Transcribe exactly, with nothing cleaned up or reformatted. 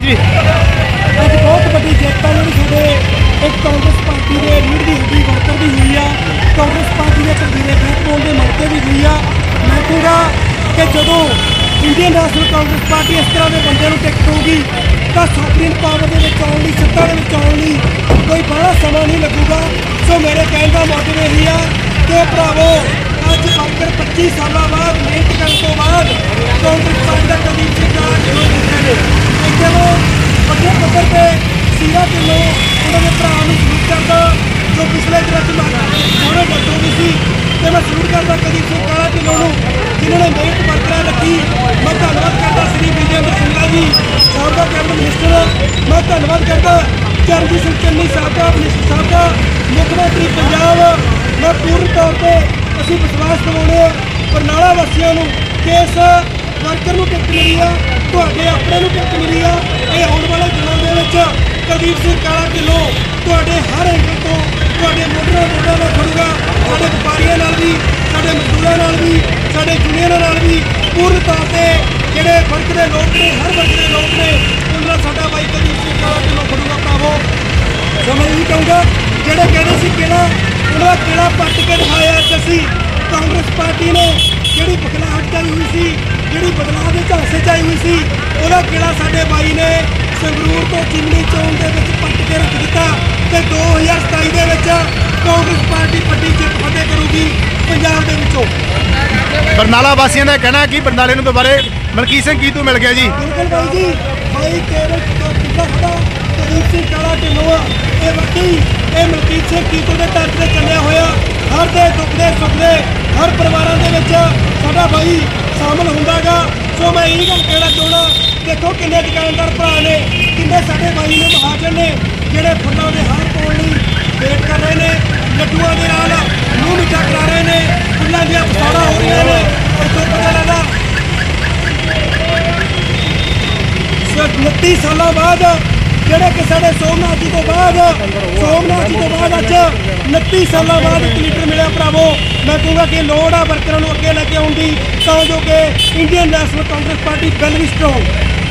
जी अज बहुत बड़ी जित है जी साडे एक कांग्रेस पार्टी के रीढ़ की हड्डी वर्कर भी हुई है। कांग्रेस पार्टी के कबीले बैकबोन के मौके भी हुई है। मैं कहूँगा कि जो इंडियन नेशनल कांग्रेस पार्टी इस तरह के बंदे को टिकट होगी तो सुप्रीम पावर के आने सत्ता के आने कोई बड़ा समा नहीं लगेगा। सो मेरे कहने का मोटिव यही है कि भरावो अज वर्कर पच्चीस साल बाद मेहनत करने तो बाद कांग्रेस पार्टी का कुलदीप सिंह राठौर चलो बड़े पद्धर पर सीरा ढिल्लों उन्होंने भरा सलूट करता जो पिछले दिन सोने डेथ हो गई थी। तो मैं सलूट करता कुलदीप सिंह काला ढिल्लों जिन्होंने मेहनत बरकरार रखी। मैं धन्यवाद करता श्री विजयेंद्र सिंगला जी साबका कैबिनेट मिनिस्टर। मैं धन्यवाद करता चरणजीत सिंह चन्नी साबका मिनिस्टर साहब का मुख्यमंत्री पंजाब। मैं पूर्ण तौर पर असीं विश्वास दिवाने बरनाला वासियों कि इस वर्कर को टिकट मिली है, तुहाडे अपने को टिकट मिली है। ये आने वाले दिनों के कुलदीप सिंह काला ढिल्लों तुहाडे हर एंगल तो तुहाडे मोढे मोढे नाल खड़ूगा। साडे व्यापारियों नाल भी, साडे मजदूरों नाल भी, साडे यूनियनों नाल भी पूर्ण तौर पर जिहड़े वर्ग के लोग ने हर वर्ग के लोग ने उन्होंने साडा भाई कुलदीप सिंह काला ढिल्लों खड़ूगा। भरावो तो मैं यही कहूँगा जिहड़े कहते सी किला उन्होंने किला पट के दिखाया असीं कांग्रेस पार्टी ने जिहड़ी बदलाव चाही हुई सी, जिहड़ी बदलाव के झांसे चाही हुई सी, उहदा किला साडे भाई ने संगरूर तो चिमनी चौक के पट के रख दिता। ते दो हज़ार सताई के कांग्रेस पार्टी वड्डी जित फतेह करूगी पंजाब दे विचों। बरनाला वासियों का कहना कि बरनाले नूं दोबारे मलकीत सिंह कीतू मिल गया जी। बिल्कुल भाई जी, भाई केवल किला साडा कुलदीप सिंह काला ढिल्लों आ, ये वाकई ये मलकीत सिंह कीतू के दर से चलिया होया हर दे दुख दे सुख दे हर परिवारों के साडा भाई शामिल होंदा गा। सो मैं यही गल कहना चाहना, देखो किन्ने दुकानदार भरा ने, किन्ने साडे भाई ने महाजन ने जिहड़े फुल्लां दे हार पाउण लई वेट कर रहे हैं, लड्डूआं दे नाल मूँह मिठा करा रहे हैं, फुल्लां दीआं पसौड़ां हो रही ने। और जो पता लगा उनतीस साल बाद जिहड़े कि साडे सोमनाथ जी तो बाद सोमनाथ जी तो बाद अज उनतीस साल बाद एक लीडर मिले। भरावो मैं कहूँगा कि लोड़ आ वर्करां नूं अगे लैके आउण दी तां जो कि Indian National Congress party well भी स्ट्रोंग